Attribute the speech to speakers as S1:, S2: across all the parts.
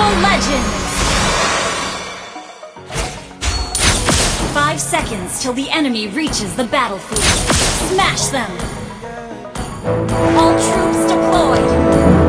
S1: legends! 5 seconds till the enemy reaches the battlefield. Smash them! All troops deployed!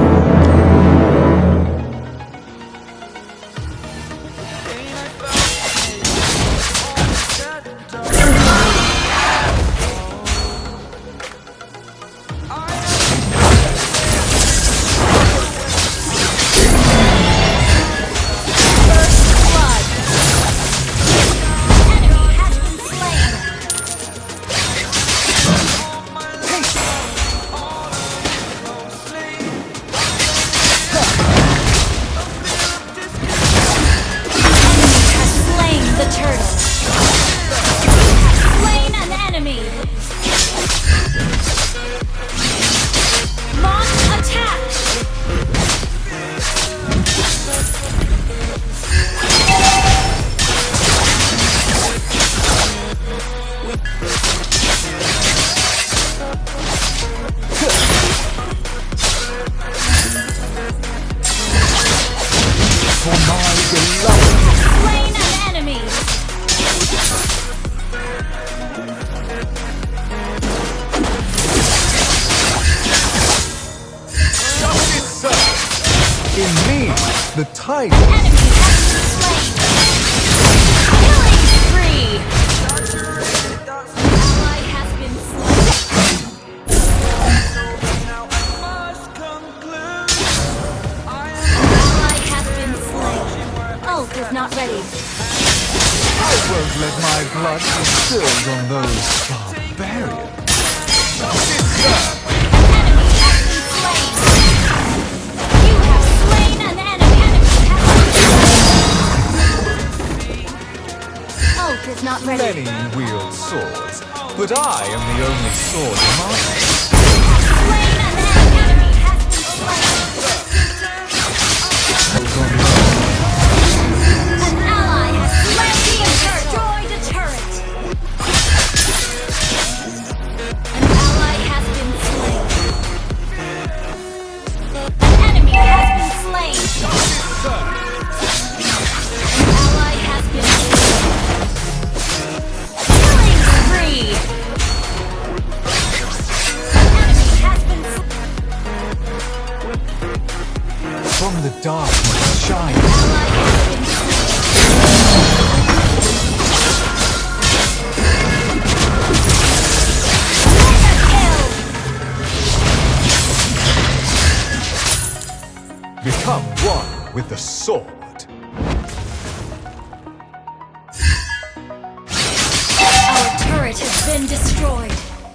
S2: The tide.
S1: Enemy has been slain. Killing spree. Ally has been slain. Ally has been slain. Ult is not ready.
S2: I won't let my blood be spilled on those barbarians.
S1: Is not ready.
S2: Many wield swords, but I am the only sword master.
S1: Slain an enemy has been slain. An ally has slain the turret. Destroyed a turret. An ally has been slain. An enemy has been slain. An ally has been slain.
S2: From the darkness shine. Become one with the sword.
S1: Our turret has been destroyed.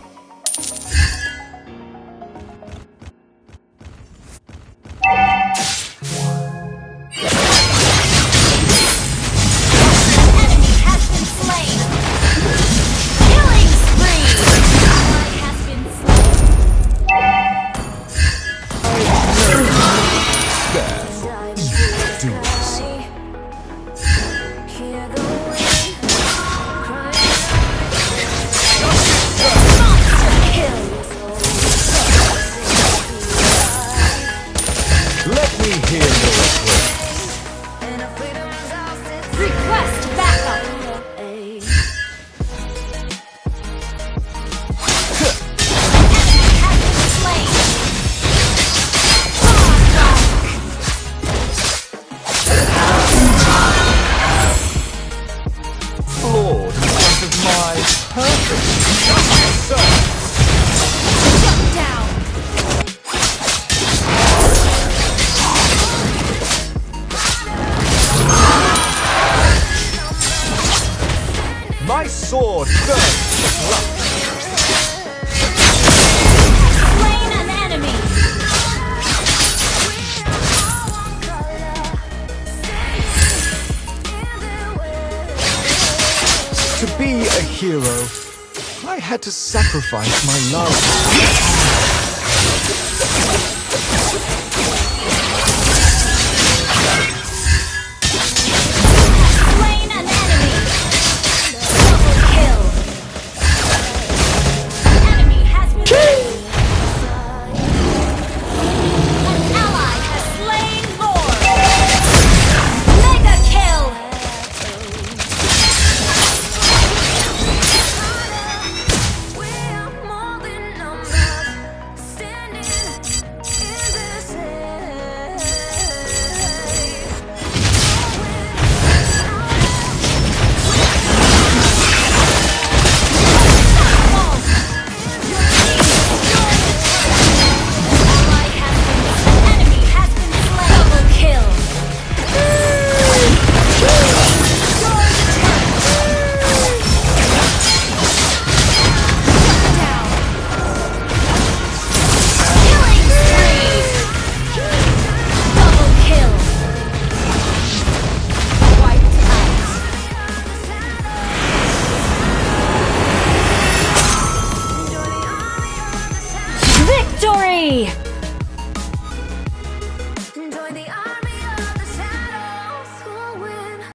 S2: My sword burns blood.
S1: Slain an enemy.
S2: To be a hero, I had to sacrifice my love.